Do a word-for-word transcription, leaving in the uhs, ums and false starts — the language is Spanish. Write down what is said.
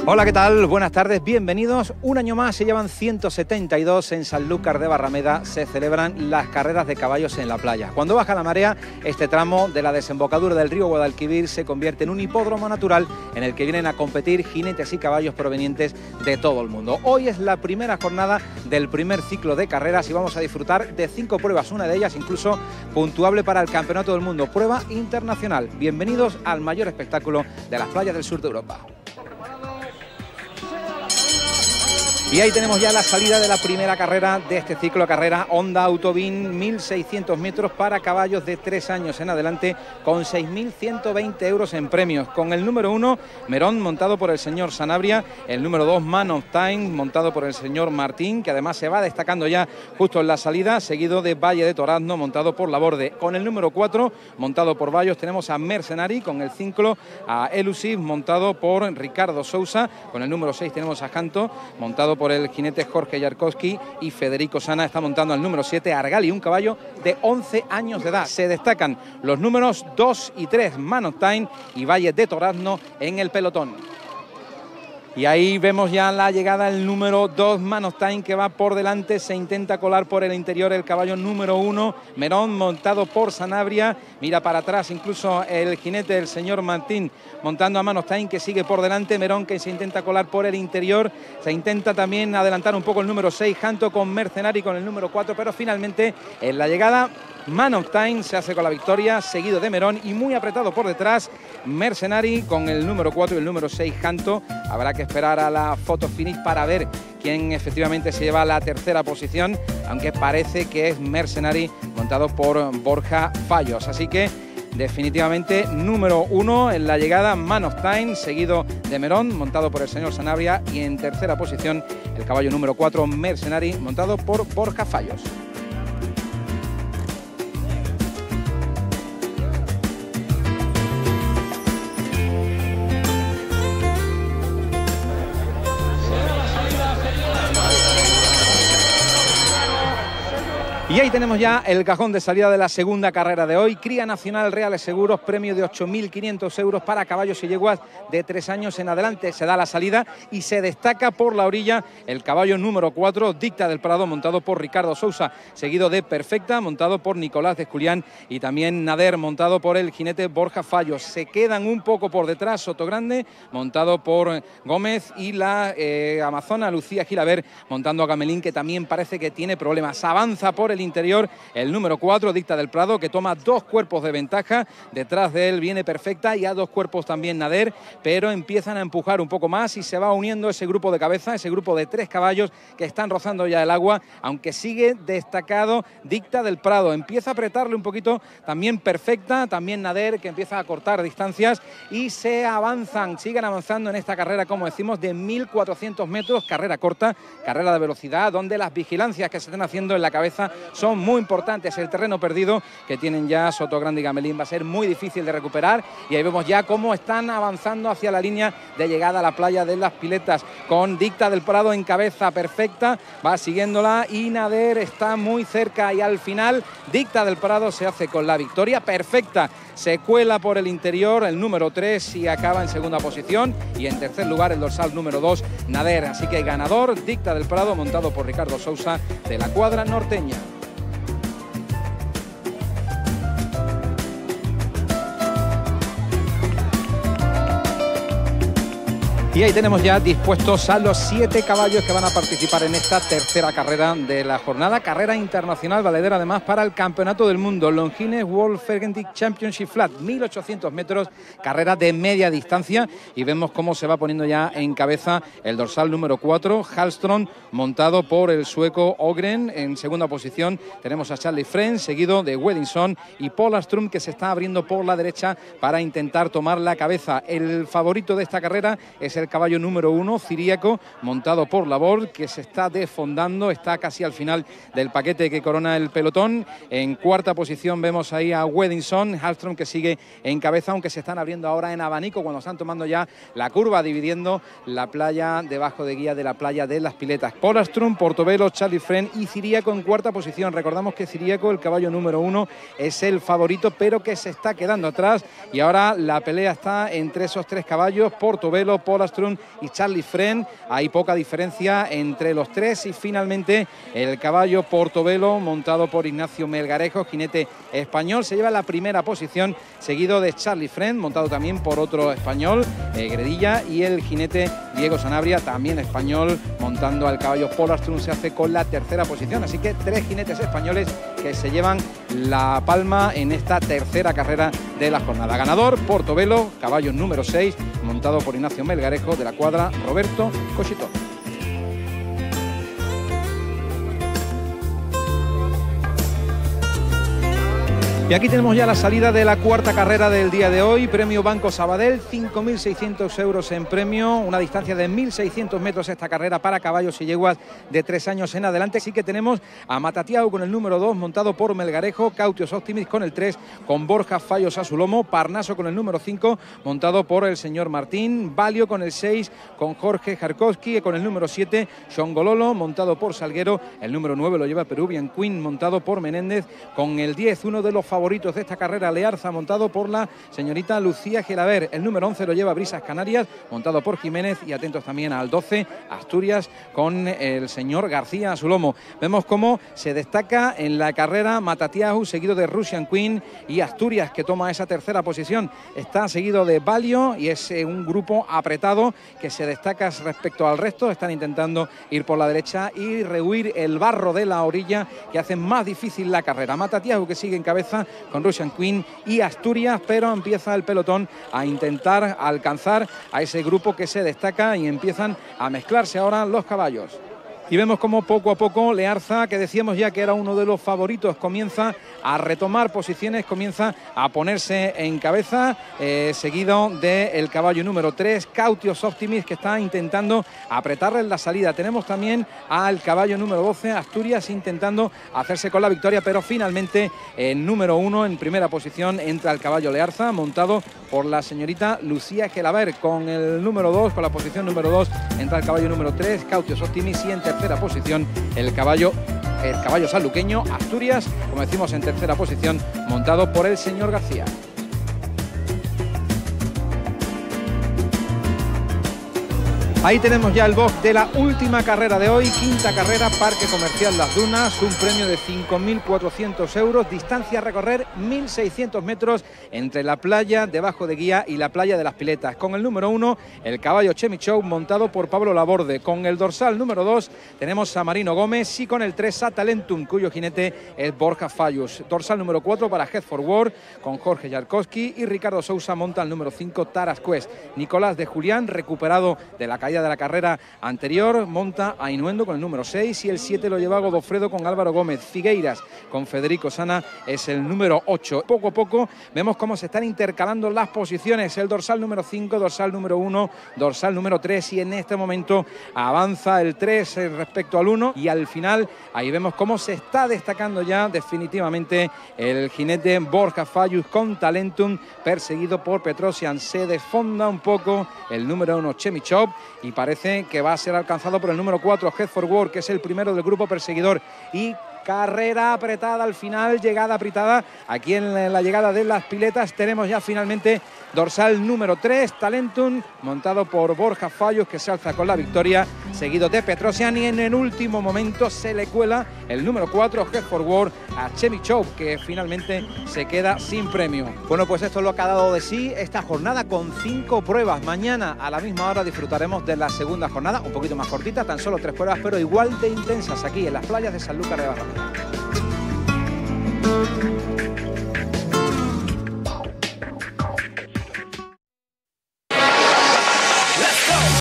Hola, ¿qué tal? Buenas tardes, bienvenidos. Un año más, se llevan ciento setenta y dos en Sanlúcar de Barrameda, se celebran las carreras de caballos en la playa. Cuando baja la marea, este tramo de la desembocadura del río Guadalquivir se convierte en un hipódromo natural en el que vienen a competir jinetes y caballos provenientes de todo el mundo. Hoy es la primera jornada del primer ciclo de carreras y vamos a disfrutar de cinco pruebas, una de ellas incluso puntuable para el Campeonato del Mundo, prueba internacional. Bienvenidos al mayor espectáculo de las playas del sur de Europa. Y ahí tenemos ya la salida de la primera carrera de este ciclo, carrera Honda Autovin, mil seiscientos metros para caballos de tres años en adelante, con seis mil ciento veinte euros en premios. Con el número uno, Merón, montado por el señor Sanabria, el número dos, Man of Time, montado por el señor Martín, que además se va destacando ya justo en la salida, seguido de Valle de Torazno, montado por Laborde. Con el número cuatro, montado por Bayos, tenemos a Mercenary, con el cinco, a Elusive, montado por Ricardo Sousa, con el número seis tenemos a Janto, montado por por el jinete Jorge Yarkowski, y Federico Sana está montando al número siete, Argali, un caballo de once años de edad. Se destacan los números dos y tres, Man of Time y Valle de Torazno en el pelotón. Y ahí vemos ya la llegada del número dos, Man of Time, que va por delante, se intenta colar por el interior el caballo número uno, Merón, montado por Sanabria, mira para atrás incluso el jinete del señor Martín, montando a Man of Time, que sigue por delante, Merón, que se intenta colar por el interior, se intenta también adelantar un poco el número seis, Janto con Mercenary con el número cuatro, pero finalmente en la llegada Man of Time se hace con la victoria, seguido de Merón y muy apretado por detrás Mercenary con el número cuatro y el número seis, Janto. Habrá que esperar a la foto finish para ver quién efectivamente se lleva la tercera posición, aunque parece que es Mercenary, montado por Borja Fallos. Así que definitivamente número uno en la llegada, Man of Time, seguido de Merón, montado por el señor Sanabria, y en tercera posición el caballo número cuatro, Mercenary, montado por Borja Fallos. Y ahí tenemos ya el cajón de salida de la segunda carrera de hoy. Cría Nacional Reales Seguros, premio de ocho mil quinientos euros para caballos y yeguas de tres años en adelante. Se da la salida y se destaca por la orilla el caballo número cuatro, Dicta del Prado, montado por Ricardo Sousa, seguido de Perfecta, montado por Nicolás de Julián, y también Nader, montado por el jinete Borja Fallos. Se quedan un poco por detrás Sotogrande, montado por Gómez, y la eh, amazona Lucía Gilaver, montando a Gamelín, que también parece que tiene problemas. Avanza por el interior el número cuatro, Dicta del Prado, que toma dos cuerpos de ventaja, detrás de él viene Perfecta y a dos cuerpos también Nader, pero empiezan a empujar un poco más y se va uniendo ese grupo de cabeza, ese grupo de tres caballos que están rozando ya el agua, aunque sigue destacado Dicta del Prado. Empieza a apretarle un poquito también Perfecta, también Nader, que empieza a cortar distancias, y se avanzan, siguen avanzando en esta carrera, como decimos, de mil cuatrocientos metros, carrera corta, carrera de velocidad, donde las vigilancias que se están haciendo en la cabeza son muy importantes. El terreno perdido que tienen ya Sotogrande y Gamelín va a ser muy difícil de recuperar, y ahí vemos ya cómo están avanzando hacia la línea de llegada a la playa de las Piletas, con Dicta del Prado en cabeza. Perfecta va siguiéndola y Nader está muy cerca, y al final Dicta del Prado se hace con la victoria. Perfecta se cuela por el interior el número tres y acaba en segunda posición, y en tercer lugar el dorsal número dos, Nader. Así que ganador Dicta del Prado, montado por Ricardo Sousa de la cuadra norteña. Y ahí tenemos ya dispuestos a los siete caballos que van a participar en esta tercera carrera de la jornada. Carrera internacional, valedera además para el Campeonato del Mundo. Longines World Fergentic Championship Flat, mil ochocientos metros, carrera de media distancia. Y vemos cómo se va poniendo ya en cabeza el dorsal número cuatro, Hallström, montado por el sueco Ogren. En segunda posición tenemos a Charlie Friend, seguido de Weddingson y Polarstrom, que se está abriendo por la derecha para intentar tomar la cabeza. El favorito de esta carrera es el el caballo número uno, Ciríaco, montado por Laborde, que se está desfondando, está casi al final del paquete que corona el pelotón. En cuarta posición vemos ahí a Weddingson, Hallström, que sigue en cabeza, aunque se están abriendo ahora en abanico cuando están tomando ya la curva, dividiendo la playa debajo de guía de la playa de las Piletas. Polarstrom, Portobelo, Charlie Friend y Ciríaco en cuarta posición. Recordamos que Ciríaco, el caballo número uno, es el favorito, pero que se está quedando atrás, y ahora la pelea está entre esos tres caballos, Portobelo, Polarstrom Polastrum y Charlie Friend. Hay poca diferencia entre los tres y finalmente el caballo Portobelo, montado por Ignacio Melgarejo, jinete español, se lleva la primera posición, seguido de Charlie Friend, montado también por otro español, eh, Gredilla, y el jinete Diego Sanabria, también español, montando al caballo Polastrum, se hace con la tercera posición. Así que tres jinetes españoles que se llevan la palma en esta tercera carrera de la jornada. Ganador, Portobelo, caballo número seis, montado por Ignacio Melgarejo, de la cuadra Roberto Cochitón. Y aquí tenemos ya la salida de la cuarta carrera del día de hoy, premio Banco Sabadell, cinco mil seiscientos euros en premio, una distancia de mil seiscientos metros esta carrera para caballos y yeguas de tres años en adelante. Sí que tenemos a Matatiao con el número dos, montado por Melgarejo, Cautios Optimis con el tres, con Borja Fallos a su lomo, Parnaso con el número cinco, montado por el señor Martín, Valio con el seis, con Jorge Jarkowski, con el número siete, Shongololo, montado por Salguero, el número nueve lo lleva Peruvian Queen, montado por Menéndez, con el diez, uno de los favoritos de esta carrera, Learza, montado por la señorita Lucía Gelaber. El número once lo lleva Brisas Canarias, montado por Jiménez, y atentos también al doce, Asturias, con el señor García a su lomo. Vemos cómo se destaca en la carrera Matatiao, seguido de Russian Queen, y Asturias, que toma esa tercera posición. Está seguido de Valio y es eh, un grupo apretado que se destaca respecto al resto. Están intentando ir por la derecha y rehuir el barro de la orilla que hace más difícil la carrera. Matatiao, que sigue en cabeza con Russian Queen y Asturias, pero empieza el pelotón a intentar alcanzar a ese grupo que se destaca y empiezan a mezclarse ahora los caballos. Y vemos como poco a poco Learza, que decíamos ya que era uno de los favoritos, comienza a retomar posiciones, comienza a ponerse en cabeza, eh, seguido del caballo número tres, Cautios Optimis, que está intentando apretarle en la salida. Tenemos también al caballo número doce, Asturias, intentando hacerse con la victoria, pero finalmente el número uno en primera posición entra el caballo Learza, montado por la señorita Lucía Gelaber. Con el número dos, con la posición número dos, entra el caballo número tres, Cautios Optimis, y en tercera posición el caballo el caballo sanluqueño Asturias, como decimos, en tercera posición, montado por el señor García. Ahí tenemos ya el box de la última carrera de hoy, quinta carrera, Parque Comercial Las Dunas, un premio de cinco mil cuatrocientos euros, distancia a recorrer mil seiscientos metros entre la playa debajo de guía y la playa de las Piletas. Con el número uno, el caballo Chemichou, montado por Pablo Laborde. Con el dorsal número dos tenemos a Marino Gómez, y con el tres a Talentum, cuyo jinete es Borja Fallos. Dorsal número cuatro para Head for War, con Jorge Jarkowski, y Ricardo Sousa monta el número cinco, Taras Quest. Nicolás de Julián, recuperado de la caída de la carrera anterior, monta a Inuendo con el número seis, y el siete lo lleva Godofredo con Álvaro Gómez. Figueiras con Federico Sana es el número ocho. Poco a poco vemos cómo se están intercalando las posiciones, el dorsal número cinco, dorsal número uno, dorsal número tres, y en este momento avanza el tres respecto al uno, y al final ahí vemos cómo se está destacando ya definitivamente el jinete Borja Fallos con Talentum, perseguido por Petrosian. Se desfonda un poco el número uno Chemichov y parece que va a ser alcanzado por el número cuatro, Head for War, que es el primero del grupo perseguidor. Y carrera apretada al final, llegada apretada aquí en la llegada de las Piletas. Tenemos ya finalmente dorsal número tres, Talentum, montado por Borja Fallos, que se alza con la victoria, seguido de Petrosian, y en el último momento se le cuela el número cuatro, Head for War, a Chemichov, que finalmente se queda sin premio. Bueno, pues esto es lo que ha dado de sí esta jornada con cinco pruebas. Mañana a la misma hora disfrutaremos de la segunda jornada, un poquito más cortita, tan solo tres pruebas, pero igual de intensas aquí en las playas de Sanlúcar de Barrameda.